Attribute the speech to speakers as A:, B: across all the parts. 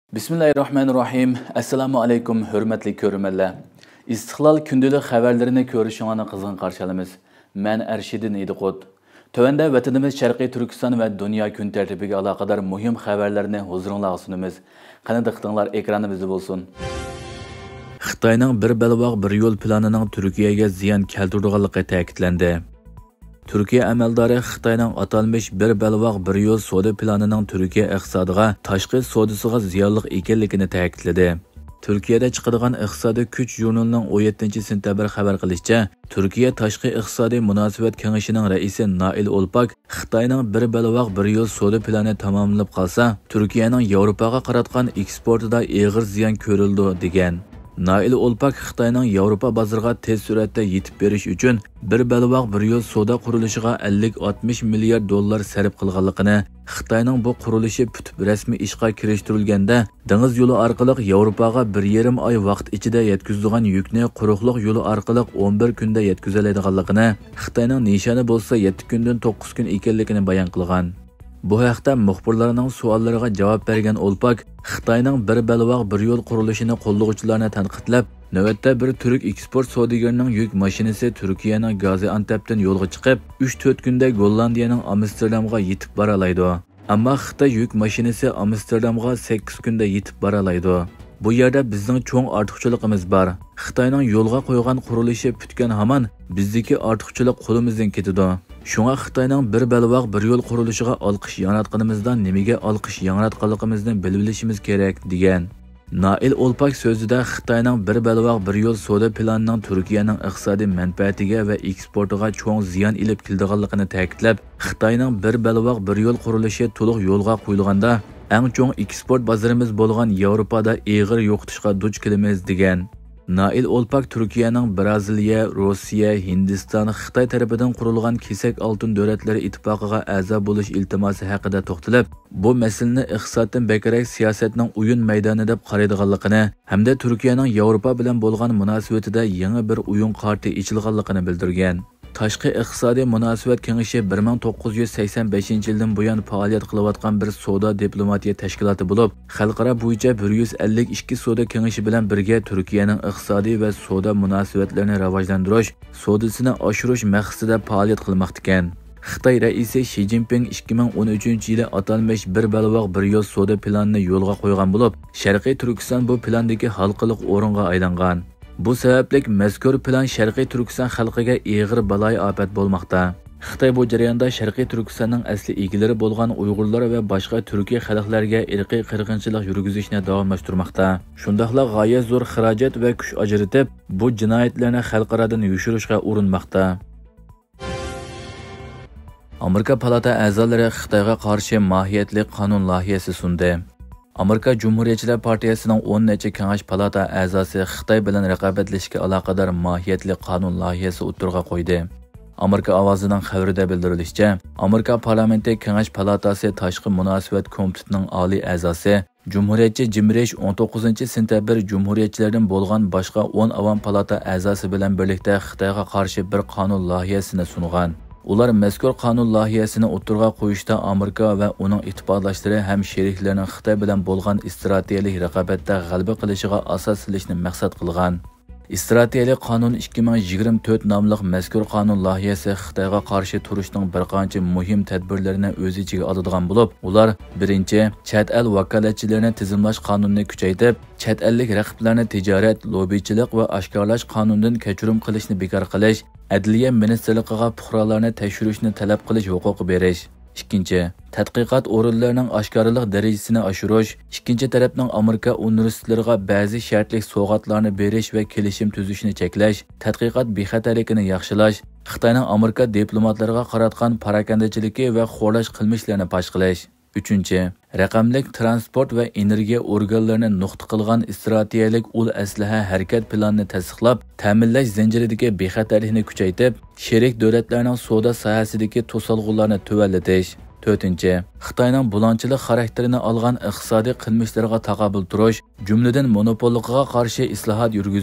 A: Bismillahirrahmanirrahim. Assalamu alaykum, hurmatli ko'rmanlar. Istiqlol kundalik xabarlarini ko'rishingizga qizg'in qarshi olamiz. Men Arshidin Idiqut. Tövəndə vətənimiz Şərqi Türkistan və dünya gün tərtibiga aloqador muhim xabarlarni huzuringizga sunamiz. Qani diqqətinizlar ekranimizda bo'lsin. Xitoyning bir balvoq bir yo'l planining Turkiyaga ziyon keltirganligi ta'kidlandi. Türkiye amaldori Xitoyning atalmış bir balvoq bir yo'l savdo planining Turkiya iqtisodiga, tashqi savdosiga ziyonli ekanligini ta'kidladi. Turkiyada chiqadigan iqtisodiy kuch jurnalining 17-sentabr xabar qilishicha, Turkiya tashqi iqtisodiy munosabat kengashining raisi Nail Olpak Xitoyning bir balvoq bir yo'l savdo plani tamomlanib qolsa, Turkiyaning Yevropaga qaratgan eksportida og'ir ziyon ko'rildi degan. Nail Olpak Xitoyning Yevropa bozoriga tez suratda yetib berish uchun bir balvoq bir yo'l savdo qurilishiga 50-60 milliard dollar sarf qilganligini, Xitoyning bu qurilishi putib rasmiy ishga kirishtirilganda dengiz yo'li orqali Yevropaga 1,5 oy vaqt ichida yetkazilgan yukni quruqliq yo'li orqali 11 kunda yetkaziladiganligini, Xitoyning nishoni bo'lsa 7 kundan 9 kun ekanligini bayon qilgan. Bu haqda muxbirlarning savollariga javob bergan Olpak, Xitoyning bir balvoq bir yo'l qurilishini qo'llovchilarni tanqidlab, navbatda bir turk eksport savdogarining yuk mashinasi Turkiyaning Gaziantepdan yo'lga chiqib, 3-4 kunda Gollandiyaning Amsterdamga yetib bora oladi. Ammo Xitoy yuk mashinasi Amsterdamga 8 kunda yetib bora oladi. Bu yerda bizning cho'ng ortiqchiligimiz bor. Xitoyning yo'lga qo'ygan qurilishi putgan hamon bizdagi ortiqchilik qo'limizdan ketadi. Shunga Xitoyning bir balvoq bir yo'l qurilishiga olqish yanratganimizdan nimaga olqish yanratganligimizni bilib olishimiz kerak degan. Nail Olpak so'zida Xitoyning bir balvoq bir yo'l savdo planining Turkiyaning iqtisodiy manfaatiga va eksportiga cho'ng ziyon ilib kelganligini ta'kidlab, Xitoyning bir balvoq bir yo'l qurilishi to'liq yo'lga qo'yilganda eng cho'ng eksport bozorimiz bo'lgan Yevropada og'ir yo'qotishga duch kelamiz degan. Nail Olpak Turkiyaning Braziliya, Rossiya, Hindiston, Xitoy tarafidan qurilgan kesak oltin davlatlari ittifoqiga a'zo bo'lish iltimosi haqida to'xtalib, bu masalani iqtisoddan bekerak siyosatning o'yin maydoni deb qaraydiganligini hamda Turkiyaning Yevropa bilan bo'lgan munosabatida yangi bir o'yin qarti ichilganligini bildirgan. Tashqi iqtisodiy munosabat kengashi 1985-yildan buyon faoliyat qilayotgan bir savdo diplomatiya tashkiloti bo'lib, xalqaro bo'yicha 152 savdo kengashi bilan birga Turkiyaning iqtisodiy va savdo munosabatlarini rivojlantirish, savdosini oshirish maqsadida faoliyat qilmoqda ekan. Xitoy raisi Xi Jinping 2013-yili atalmış bir balvoq bir yo'l savdo planini yo'lga qo'ygan bo'lib, Sharqiy Turkiston bu plandagi halqalik o'ringa aylangan. Bu sabablik mazkur plan Sharqiy Turkiston xalqiga og'ir baloy ofat bo'lmoqda. Xitoy bu jarayonda Sharqiy Turkistonning asli egalari bo'lgan Uyg'urlar va boshqa turkiy xalqlarga irqiy qirg'inchilik yurgizishni davomlashtirmoqda. Shundaqla g'oyat zo'r xarajat va kuch ajratib, bu jinoyatlarni xalqaradan yushirishga urinmoqda. Amerika palata a'zolari Xitoyga qarshi mohiyatli qonun loyihasi sundi. Amerika Cumhuriyetçiler Partiyasining 10 necha kengash palata a'zosi Xitoy bilan raqobatlashishga aloqador mohiyatli qonun loyihasi o'tirg'a qo'ydi. Amerika ovozining xabarida bildirilishicha, Amerika parlamenti kengash palatasi tashqi munosabat komitetining oliy a'zosi Cumhuriyetçi Jim Risch 19-sentabr Cumhuriyetçilerden bo'lgan boshqa 10 avam palata a'zosi bilan birlikda Xitoyga qarshi bir qonun loyihasini sungan. Ular mazkur qonun loyihasini o'tirg'a qo'yishda Amerika va uning ittifoqdoshlari ham sheriklarining Xitoy bilan bo'lgan strategik raqobatda g'alaba qilishiga asos solishni maqsad qilgan. Strategik qonun 2024 nomli mazkur qonun loyihasi Xitoyga qarshi turishning bir qancha muhim tadbirlarini o'z ichiga oladigan bo'lib, ular birinchi, chet el vakolatchilarini tizimlash qonunini kuchaytirib, chet ellik raqiblarni tijorat, lobbichilik va oshkorlash qonunidan kechirim qilishni bekor qilish, Adliya ministrligiga fuqarolarni tekshirishni talab qilish huquqi berish. Ikkinchi, tadqiqot o'rinlarining oshkorlik darajasini oshirish, ikkinchi tarafning Amerika universitetlariga ba'zi shartli sovg'atlarni berish va kelishim tuzishni cheklash, tadqiqot bexatarligini yaxshilash, Xitoyning Amerika diplomatlariga qaratgan parakandachiligi va xo'rlash qilmishlarini fosh qilish. Uchinchi, raqamlik transport va energiya organlarini nuqta qilgan strategik ul aslaha harakat planini tasdiqlab, ta'minlash zanjiridagi bexatarlikni kuchaytirib, sherik davlatlarning savdo sohasidagi to'solg'ularni tuvallatish. To'rtinchi, Xitoyning bulanchilik xarakterini olgan iqtisodiy qilmishlarga taqobil turish, jumladan monopoliyaga qarshi islohot yurgizish,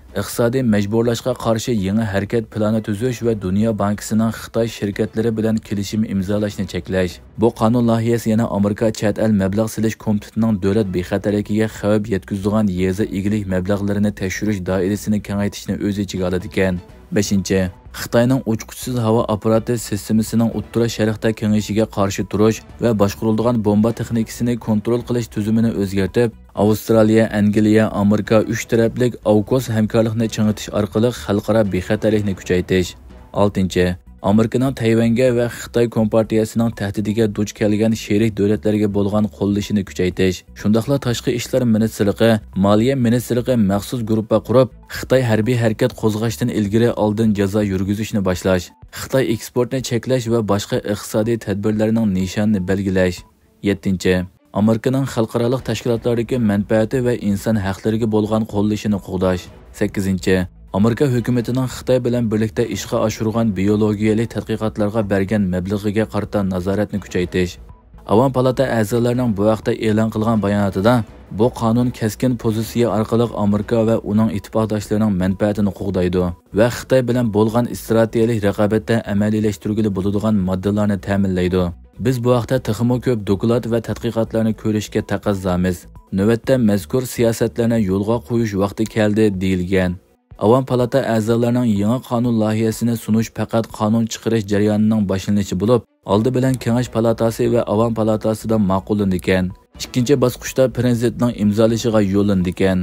A: iqtisodiy majburlashga qarshi yangi harakat plani tuzish va Dunyo bankisining Xitoy shirkatlari bilan kelishim imzolashni cheklash. Bu qonun loyihasi yana Amerika chet el mablag' silish komitetining davlat bexatarligiga xavf yetkazadigan yeza egilik mablag'larini tekshirish doirasini kengaytirishni o'z ichiga oladi ekan. 5. Xitoyning uchquchsiz havo apparati sistemasining O'rta Sharqda kengashiga qarshi turish va boshqariladigan bomba texnikasini kontrol qilish tuzumini o'zgartirib, Avstraliya, Angliya, Amerika 3 taraflik AUKUS hamkorlikni ching'itish orqali xalqaro bexatarlikni kuchaytirish. 6. Amerikaning Tayvanga va Xitoy kompartiyasining tahdidiga duch kelgan sherik davlatlarga bo'lgan qo'llashini kuchaytirish. Shundaqla tashqi ishlar ministrligi, moliya ministrligi maxsus guruhga qurib, Xitoy harbiy harakat qo'zg'ashdan ilgari oldin jazo yurgizishni boshlash. Xitoy eksportni cheklash va boshqa iqtisodiy tadbirlarning nishonini belgilash. 7. Amerikaning xalqaro tashkilotlardagi manfaati va inson haqlariga bo'lgan qo'llashini qo'g'dash. 8. Amerika hukumatining Xitoy bilan birlikda ishga oshirgan biologiyalik tadqiqotlarga bergan mablag'iga qarata nazoratni kuchaytirish. Avam palata a'zolarining bu vaqtda e'lon qilgan bayonotida bu qonun keskin pozitsiya orqali Amerika va uning ittifoqdoshlarining manfaatini qo'g'daydi va Xitoy bilan bo'lgan strategik raqobatda amaliylashtirgili bo'ladigan moddalarni ta'minlaydi. Biz bu vaqtda texmo ko'p doklad va tadqiqotlarni ko'rishga taqozomiz. Navbatda mazkur siyosatlarni yo'lga qo'yish vaqti keldi deyilgan. Avam palata a'zolarining yangi qonun loyihasini sunish faqat qonun chiqarish jarayonining boshlanishi bo'lib, oldi bilan Kengash palatasi va Avam palatasida ma'qullandi ekan. Ikkinchi bosqichda prezidentning imzolashiga yo'llandi ekan.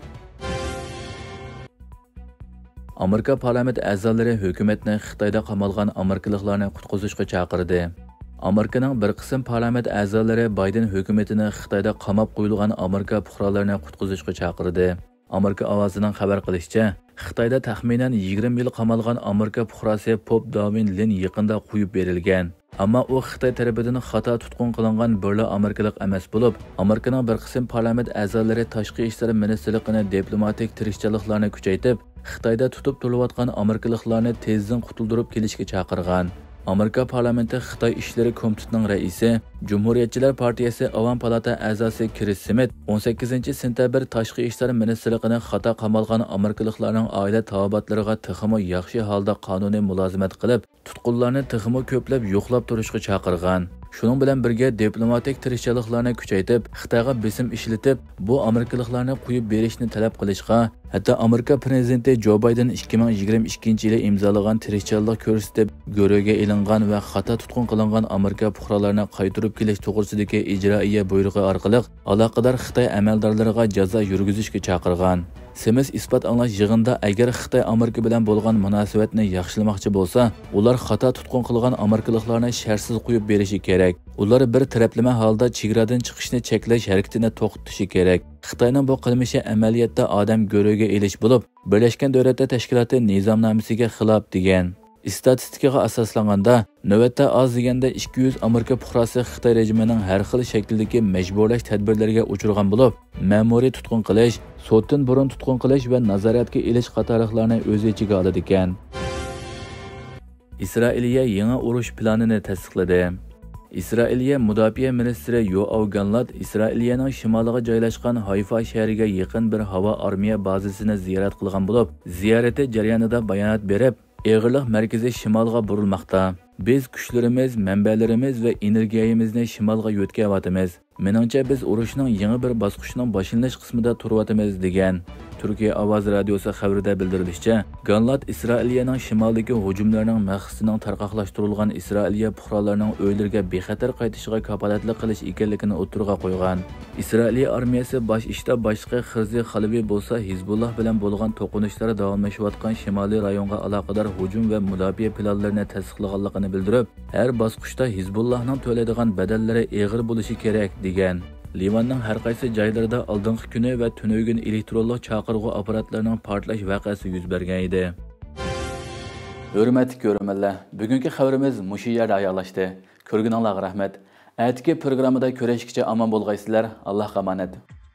A: Amerika parlament a'zolari hukumatni Xitoyda qamalgan amerikaliklarni qutqizishga chaqirdi. Amerikaning bir qism parlament a'zolari Bayden hukumatini Xitoyda qamab qo'yilgan Amerika fuqarolarini qutqizishga chaqirdi. Amerika ovozining xabar qilishicha, Xitoyda taxminan 20 yil qamalgan Amerika fuqarosi Pop Davin Lin yaqinda qo'yib berilgan. Ammo u Xitoy tarafidan xato tutqun qilingan birla amerikalik emas bo'lib, Amerikaning bir qism parlament a'zolari tashqi ishlar ministrligining diplomatik tirishchiliklarni kuchaytirib, Xitoyda tutib turilayotgan amerikaliklarni tezdan qutuldirib kelishga chaqirgan. Amerika parlamenti Xitoy ishlari komitetining raisi, Cumhuriyetçiler Partiyasi Avam palata a'zosi Chris Smith 18-sentabr tashqi ishlar ministrligining xato qamalgan amerikaliklarning oila taobatlariga texmo yaxshi holda qonuniy mulozimat qilib, tutqunlarni texmo ko'plab yo'qlab turishga chaqirgan. Shuning bilan birga diplomatik tirishchiliklarni kuchaytirib, Xitoyga besim ishlatib, bu amerikaliklarni qo'yib berishni talab qilishga, hatto Amerika prezidenti Joe Biden 2022-yili imzolagan tirishchilik ko'rsatib, go'ro'ga ilingan va xato tutqun qilingan Amerika fuqarolarini qaytarib kelish to'g'risidagi ijroiya buyrug'i orqali aloqador Xitoy amaldorlariga jazo yurgizishga chaqirgan. Semiz isbot anglash yig'inda agar Xitoy Amerika bilan bo'lgan munosabatni yaxshilamoqchi bo'lsa, ular xato tutqun qilgan amerikaliklarni shartsiz qo'yib berishi kerak. Ular bir taraflama holda chegaradan chiqishni cheklash harakatini to'xtatishi kerak. Xitoyning bu qilmishi amaliyotda odam go'ro'ga elish bo'lib, Birlashgan Davlatlar Tashkiloti nizomnomasiga xilof degan. Istatistikaga asoslanganda, navbatda oz deganda 200 Amerika fuqarosi Xitoy rejimining har xil shakldagi majburlash tadbirlariga uchragan bo'lib, ma'muriy tutqun qilish, sotdan burun tutqun qilish va nazoratga olish qatorliqlarni o'z ichiga oladi ekan. Isroiliya yangi urush planini tasdiqladi. Isroiliya mudofaa ministri Yoav Gallant Isroiliyaning shimoliga joylashgan Hayfa shahriga yaqin bir havo armiya bazasini ziyorat qilgan bo'lib, ziyorati jarayonida bayonot berib, Eğirlik merkezi şimalga burilmoqda. Biz kuchlarimiz, manbalarimiz va energiyamizni shimolga yo'tkavyapmiz. Meningcha biz urushning yangi bir bosqichining boshlanish qismida turyapmiz degan. Turkiya Ovoz radiosi xabarida bildirilishicha, Gallant Isroiliyaning shimoldagi hujumlarning maqsadining tarqoqlashtirilgan Isroiliya fuqarolarining o'ylariga bexatar qaytishiga kafolatlik qilish ekanligini o'tirg'a qo'ygan. Isroiliya armiyasi bosh shtab boshlig'i Xirzi Xalaviy bo'lsa, Hizbulloh bilan bo'lgan to'qinishlar davomlashayotgan shimoliy rayonga aloqador hujum va mudofaa planlarini tasdiqlaganligini bildirib, har bosqichda Hizbullohning to'laydigan badallari og'ir bo'lishi kerak degan. Livanning har qaysi joylarida oldingi kuni va tunuygun elektronlik chaqirg'u apparatlarining portlash voqeasi yuz bergan edi. Hurmatli ko'ruvchilar, bugungi xabarimiz mushu yerda oyoqlashdi. Ko'rganingizga rahmat. Atigi programmada ko'rishguncha omon bo'lgaysizlar. Allohga omonat.